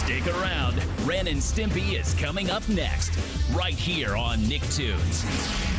Stick around. Ren and Stimpy is coming up next, right here on NickToons.